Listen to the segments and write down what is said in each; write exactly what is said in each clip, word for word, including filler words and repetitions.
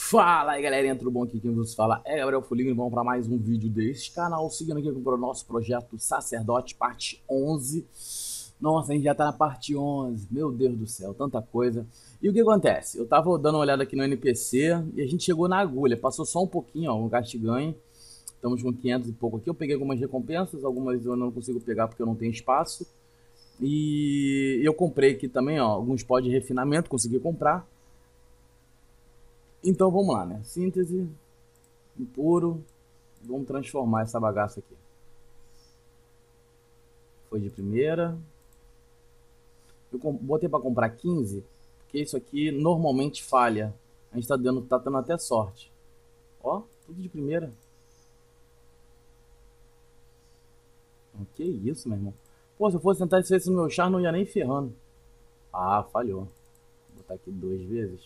Fala aí galerinha, tudo bom? Aqui quem vos fala é Gabriel Foligno e vamos para mais um vídeo deste canal, seguindo aqui com o nosso projeto Sacerdote, parte onze. Nossa, a gente já tá na parte onze, meu Deus do céu, tanta coisa. E o que acontece? Eu tava dando uma olhada aqui no N P C e a gente chegou na agulha, passou só um pouquinho, ó, um gasto e ganho. Estamos com quinhentos e pouco aqui, eu peguei algumas recompensas, algumas eu não consigo pegar porque eu não tenho espaço. E eu comprei aqui também, ó, alguns pó de refinamento, consegui comprar. Então vamos lá, né? Síntese, impuro. Vamos transformar essa bagaça aqui. Foi de primeira. Eu botei para comprar quinze, porque isso aqui normalmente falha. A gente tá dando, tá dando até sorte. Ó, tudo de primeira. Que isso, meu irmão. Pô, se eu fosse tentar isso no meu char, não ia nem ferrando. Ah, falhou. Vou botar aqui duas vezes.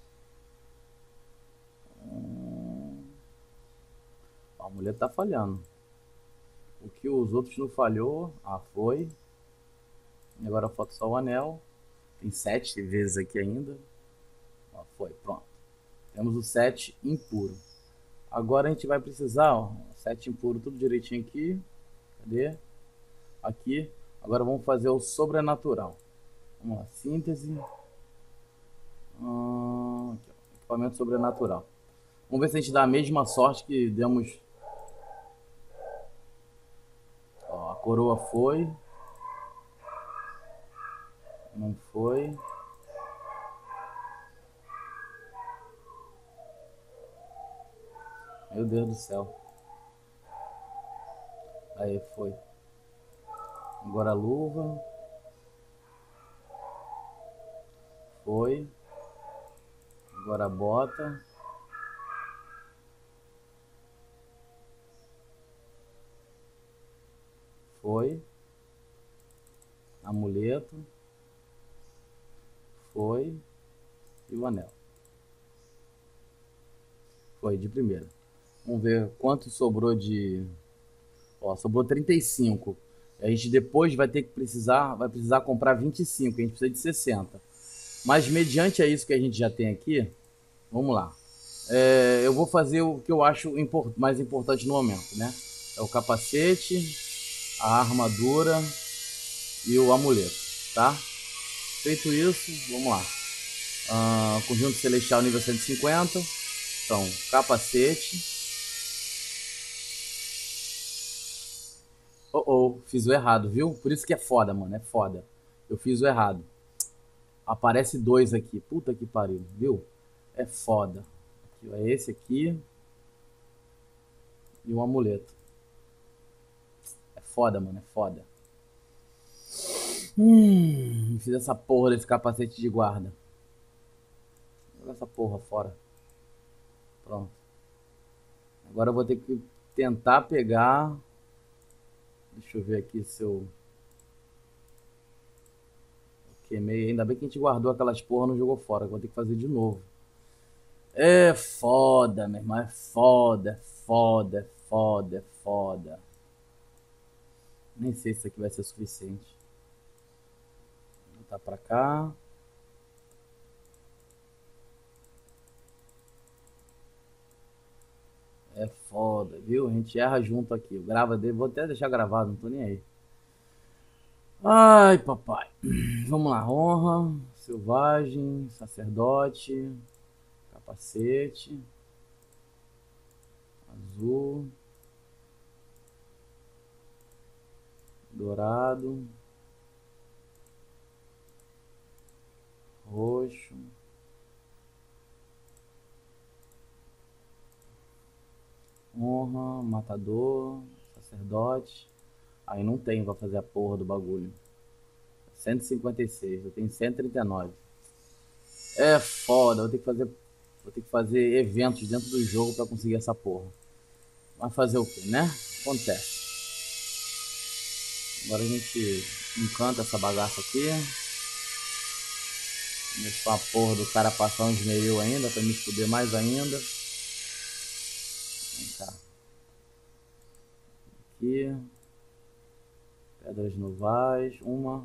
Hum... A mulher tá falhando. O que os outros não falhou, ah, foi. E agora falta só o anel. Tem sete vezes aqui ainda. Ó, foi, pronto. Temos o sete impuro. Agora a gente vai precisar, ó, sete impuro, tudo direitinho aqui. Cadê? Aqui. Agora vamos fazer o sobrenatural. Vamos lá, síntese. Hum, aqui, ó, equipamento sobrenatural. Vamos ver se a gente dá a mesma sorte que demos. Ó, a coroa foi. Não foi. Meu Deus do céu. Aí foi. Agora a luva. Foi. Agora a bota. Foi. Amuleto. Foi. E o anel. Foi de primeira. Vamos ver quanto sobrou de... Ó, sobrou trinta e cinco. A gente depois vai ter que precisar, vai precisar comprar vinte e cinco. A gente precisa de sessenta. Mas mediante a isso que a gente já tem aqui, vamos lá. É, eu vou fazer o que eu acho import, mais importante no momento, né? É o capacete, a armadura e o amuleto, tá? Feito isso, vamos lá. Uh, conjunto celestial nível cento e cinquenta. Então, capacete. Oh, oh, fiz o errado, viu? Por isso que é foda, mano, é foda. Eu fiz o errado. Aparece dois aqui. Puta que pariu, viu? É foda. Aqui, ó, é esse aqui. E um amuleto. É foda, mano, é foda. Hum, fiz essa porra desse capacete de guarda. Joga essa porra fora. Pronto. Agora eu vou ter que tentar pegar. Deixa eu ver aqui se eu... eu queimei. Ainda bem que a gente guardou aquelas porra e não jogou fora. Vou ter que fazer de novo. É foda, meu irmão. É foda, é foda, é foda, é foda. Nem sei se isso aqui vai ser suficiente. Vou botar pra cá. É foda, viu? A gente erra junto aqui. Eu gravo dele, vou até deixar gravado, não tô nem aí. Ai, papai. Vamos lá. Honra, selvagem, sacerdote, capacete, azul, dourado, roxo, honra, matador, sacerdote. Aí não tem pra fazer a porra do bagulho. cento e cinquenta e seis, eu tenho cento e trinta e nove. É foda, vou ter que fazer, vou ter que fazer eventos dentro do jogo pra conseguir essa porra. Mas fazer o que, né? Acontece. Agora a gente encanta essa bagaça aqui. Deixa a porra do cara passar uns meio ainda pra me fuder mais ainda. Vem cá. Aqui. Pedras novais. Uma.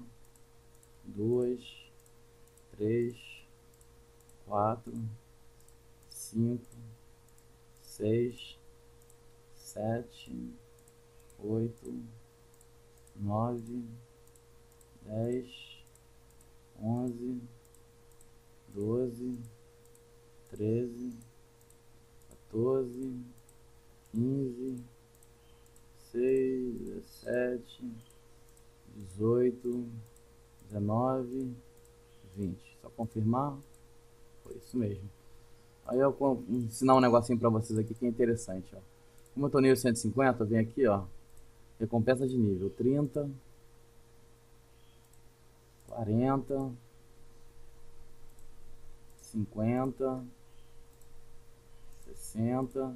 Duas. Três. Quatro. cinco, seis, sete, oito, nove, dez, onze, doze, treze, quatorze, quinze, dezesseis, dezessete, dezoito, dezenove, vinte. Só confirmar. Foi isso mesmo. Aí eu vou ensinar um negocinho pra vocês aqui que é interessante, ó. Como eu tô nível cento e cinquenta, vem aqui, ó. Recompensa de nível trinta, quarenta, cinquenta, sessenta,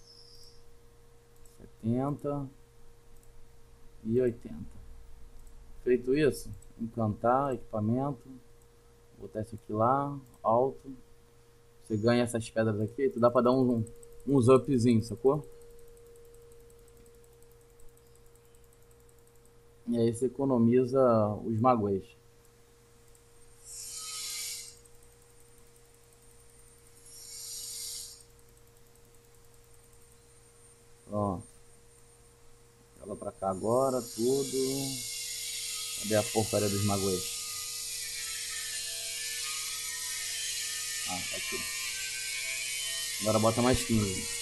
setenta e oitenta. Feito isso, encantar, equipamento, botar isso aqui lá, alto. Você ganha essas pedras aqui, tu dá pra dar um, uns upzinhos, sacou? E aí você economiza os maguês. Pronto. Joga pra cá agora, tudo. Cadê a porcaria dos maguês? Ah, tá aqui. Agora bota mais quinze.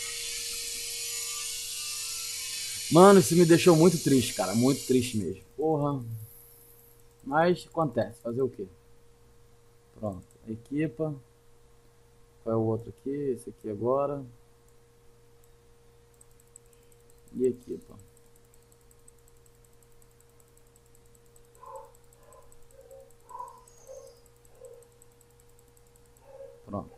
Mano, isso me deixou muito triste, cara. Muito triste mesmo. Porra. Mas acontece. Fazer o quê? Pronto. Equipa. Qual é o outro aqui? Esse aqui agora. E equipa. Pronto.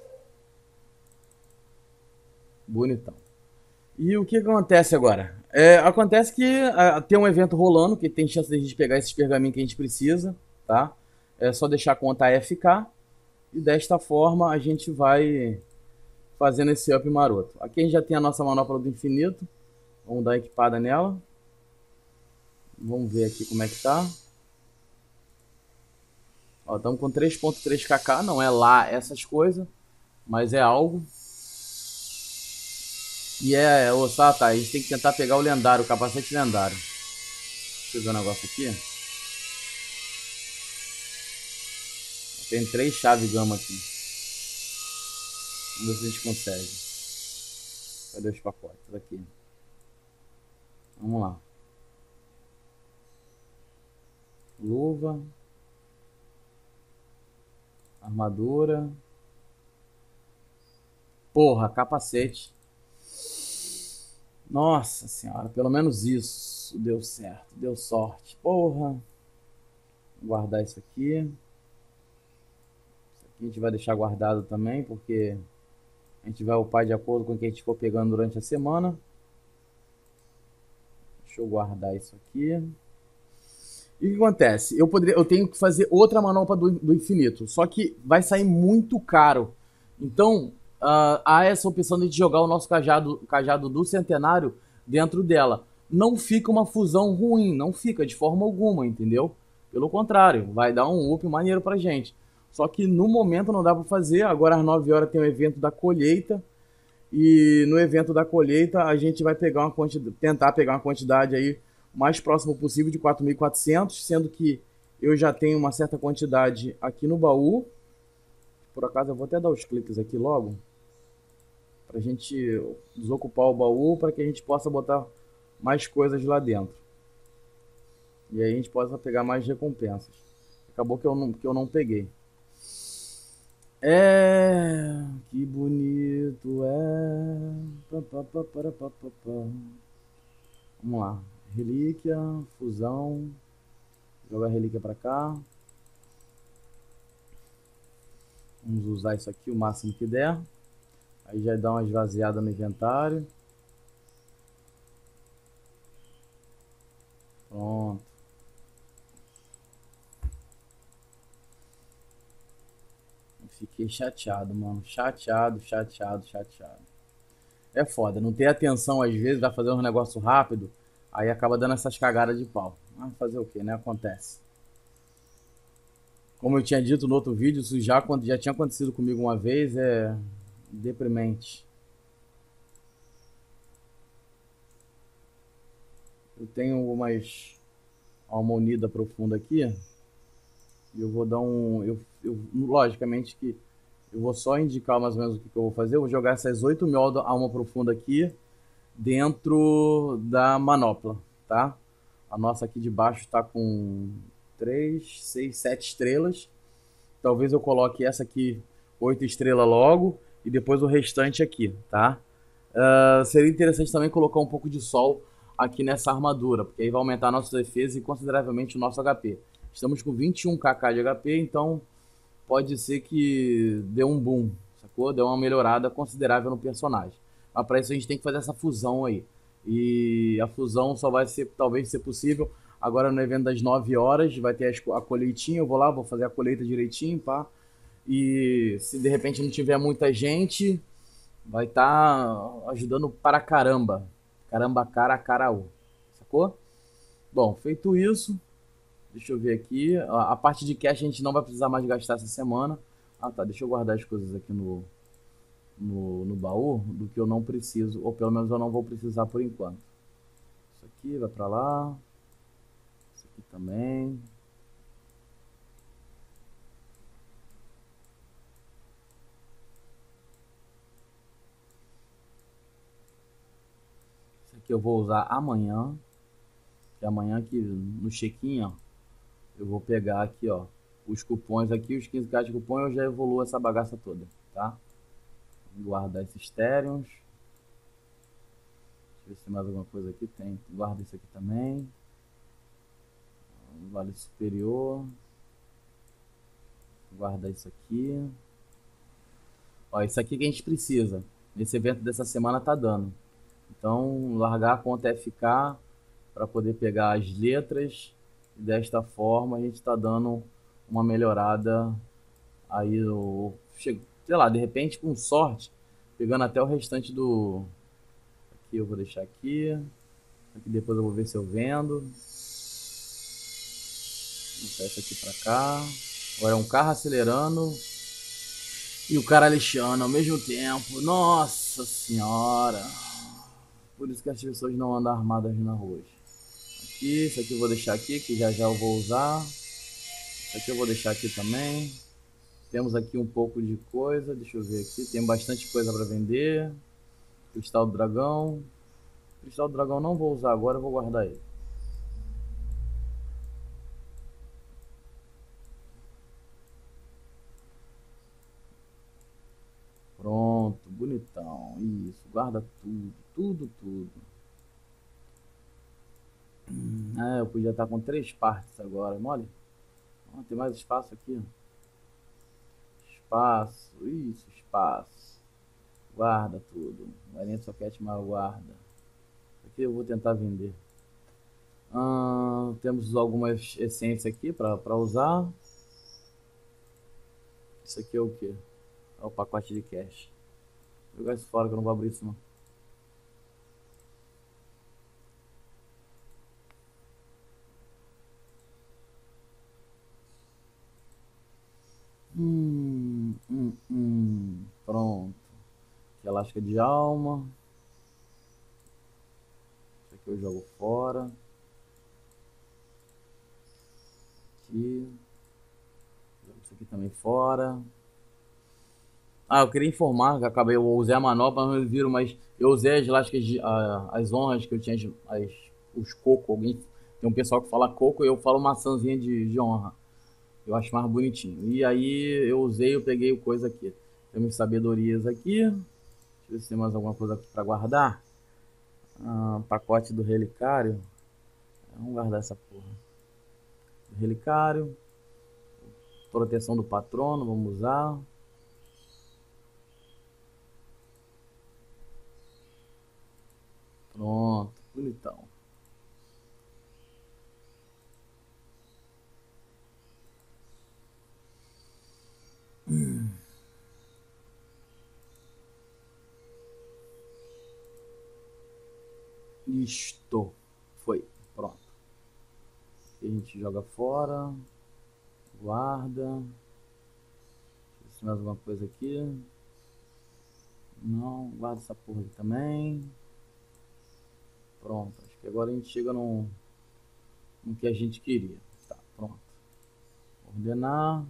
Bonitão. E o que acontece agora? É, acontece que a, tem um evento rolando, que tem chance de a gente pegar esses pergaminhos que a gente precisa, tá? É só deixar a conta A F K e desta forma a gente vai fazendo esse up maroto. Aqui a gente já tem a nossa manopla do infinito. Vamos dar uma equipada nela. Vamos ver aqui como é que tá. Ó, estamos com três ponto três K, não é lá essas coisas, mas é algo. E é, ô Sata, a gente tem que tentar pegar o lendário, o capacete lendário. Deixa eu ver o negócio aqui. Tem três chaves gama aqui. Vamos ver se a gente consegue. Cadê os pacotes? Aqui. Vamos lá. Luva. Armadura. Porra, capacete. Nossa senhora, pelo menos isso deu certo, deu sorte. Porra. Vou guardar isso aqui. Isso aqui a gente vai deixar guardado também, porque a gente vai upar de acordo com o que a gente for pegando durante a semana. Deixa eu guardar isso aqui. E o que acontece? Eu, poderia, eu tenho que fazer outra manopla do, do infinito, só que vai sair muito caro. Então, Uh, há essa opção de jogar o nosso cajado, cajado do centenário dentro dela. Não fica uma fusão ruim, não fica de forma alguma, entendeu? Pelo contrário, vai dar um up maneiro pra gente. Só que no momento não dá pra fazer. Agora às nove horas tem o evento da colheita. E no evento da colheita a gente vai pegar uma quantidade, tentar pegar uma quantidade aí o mais próximo possível de quatro mil e quatrocentos, sendo que eu já tenho uma certa quantidade aqui no baú. Por acaso eu vou até dar os cliques aqui logo, para a gente desocupar o baú, para que a gente possa botar mais coisas lá dentro. E aí a gente possa pegar mais recompensas. Acabou que eu não, que eu não peguei. É... Que bonito é... Pá, pá, pá, pá, pá, pá, pá. Vamos lá. Relíquia, fusão. Jogar a relíquia para cá. Vamos usar isso aqui o máximo que der. Aí já dá uma esvaziada no inventário. Pronto. Fiquei chateado, mano. Chateado, chateado, chateado. É foda. Não ter atenção às vezes, vai fazer um negócio rápido. Aí acaba dando essas cagadas de pau. Mas fazer o que, né? Acontece. Como eu tinha dito no outro vídeo, isso já, já tinha acontecido comigo uma vez. É... Deprimente. Eu tenho umas alma unida profunda aqui. E eu vou dar um. Eu, eu, logicamente que eu vou só indicar mais ou menos o que, que eu vou fazer. Eu vou jogar essas oito mil alma profunda aqui dentro da manopla, tá? A nossa aqui de baixo está com três, seis, sete estrelas. Talvez eu coloque essa aqui oito estrelas logo e depois o restante aqui, tá? Uh, seria interessante também colocar um pouco de sol aqui nessa armadura, porque aí vai aumentar a nossa defesa e consideravelmente o nosso H P. Estamos com vinte e um kk de H P, então pode ser que dê um boom, sacou? Dê uma melhorada considerável no personagem. Mas para isso a gente tem que fazer essa fusão aí. E a fusão só vai ser, talvez, ser possível agora no evento das nove horas. Vai ter a colheitinha, eu vou lá, vou fazer a colheita direitinho, pá. E se de repente não tiver muita gente, vai estar tá ajudando para caramba. Caramba, cara, caraú. Sacou? Bom, feito isso, deixa eu ver aqui. A, a parte de cash a gente não vai precisar mais gastar essa semana. Ah, tá. Deixa eu guardar as coisas aqui no, no, no baú do que eu não preciso. Ou pelo menos eu não vou precisar por enquanto. Isso aqui vai pra lá. Isso aqui também. Isso aqui eu vou usar amanhã. Que amanhã aqui no check-in, ó, eu vou pegar aqui, ó, os cupons aqui, os quinze k de cupom, eu já evoluo essa bagaça toda, tá? Vou guardar esses Therions. Deixa eu ver se tem mais alguma coisa aqui. Tem. Guarda isso aqui também. Vale superior. Guarda isso aqui. Ó, isso aqui que a gente precisa. Nesse evento dessa semana tá dando. Então, largar a conta F K para poder pegar as letras. E desta forma a gente está dando uma melhorada aí, no, sei lá, de repente com sorte, pegando até o restante do... Aqui eu vou deixar aqui. Aqui depois eu vou ver se eu vendo. Vou botar isso aqui para cá. Agora é um carro acelerando e o cara lixando ao mesmo tempo. Nossa senhora! Por isso que as pessoas não andam armadas na rua. Aqui, isso aqui eu vou deixar aqui, que já já eu vou usar. Isso aqui eu vou deixar aqui também. Temos aqui um pouco de coisa, deixa eu ver aqui. Tem bastante coisa para vender. Cristal do dragão. Cristal do dragão não vou usar agora, eu vou guardar ele. Pronto, bonitão. Isso, guarda tudo, tudo, tudo. Ah, eu podia estar com três partes agora, mole? Ah, tem mais espaço aqui. Espaço, isso, espaço. Guarda tudo. Variante soquete mais guarda. Aqui eu vou tentar vender. Ah, temos algumas essências aqui para usar. Isso aqui é o que? É o pacote de cash. Vou jogar isso fora que eu não vou abrir isso não. Hum, hum, hum. Pronto. Aqui é elástica de alma. Isso aqui eu jogo fora. Aqui. Jogo isso aqui também fora. Ah, eu queria informar que acabei, eu usei a manopla, mas viram, mas eu usei as elásticas, de, a, as honras que eu tinha, as, os coco. Alguém, tem um pessoal que fala coco e eu falo maçãzinha de, de honra. Eu acho mais bonitinho. E aí eu usei, eu peguei o coisa aqui. Temos sabedorias aqui. Deixa eu ver se tem mais alguma coisa aqui para guardar. Ah, pacote do relicário. Vamos guardar essa porra. Relicário. Proteção do patrono, vamos usar. Pronto, bonitão. Hum. Isto. Foi. Pronto. Aqui a gente joga fora. Guarda. Deixa eu ver se mais alguma coisa aqui. Não, guarda essa porra aqui também. Pronto, acho que agora a gente chega no, no que a gente queria. Tá, pronto. Ordenar.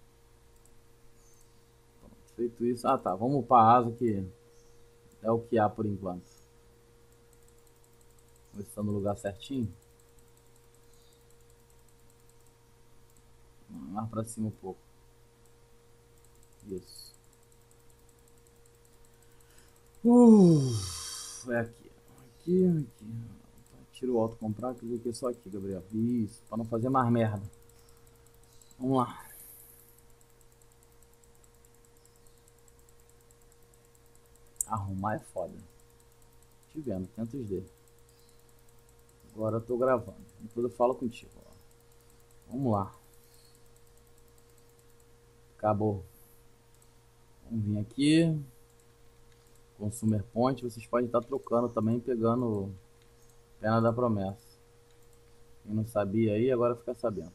Pronto, feito isso. Ah, tá. Vamos para a asa que é o que há por enquanto. Vamos ver se está no lugar certinho. Mais para cima um pouco. Isso. Uh, é aqui. Aqui, aqui. Tira o auto comprar, que aqui é só aqui, Gabriel. Isso, para não fazer mais merda. Vamos lá. Arrumar é foda. Te vendo, quinhentos D. Agora eu tô gravando. Depois eu falo contigo. Ó. Vamos lá. Acabou. Vamos vir aqui. Consumer Point. Vocês podem estar trocando também, pegando Pena da Promessa. Quem não sabia aí, agora fica sabendo.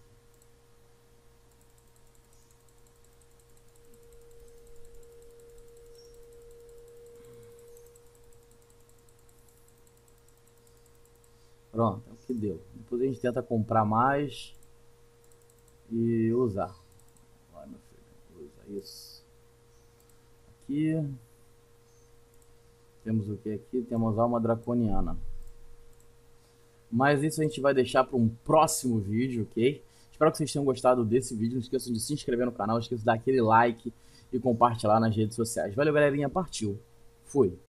Pronto, é o que deu. Depois a gente tenta comprar mais e usar. Vai, meu filho, usa isso. Aqui temos o que aqui? Temos alma draconiana. Mas isso a gente vai deixar para um próximo vídeo, ok? Espero que vocês tenham gostado desse vídeo. Não esqueçam de se inscrever no canal, não esqueçam de dar aquele like e compartilhar nas redes sociais. Valeu, galerinha. Partiu. Fui.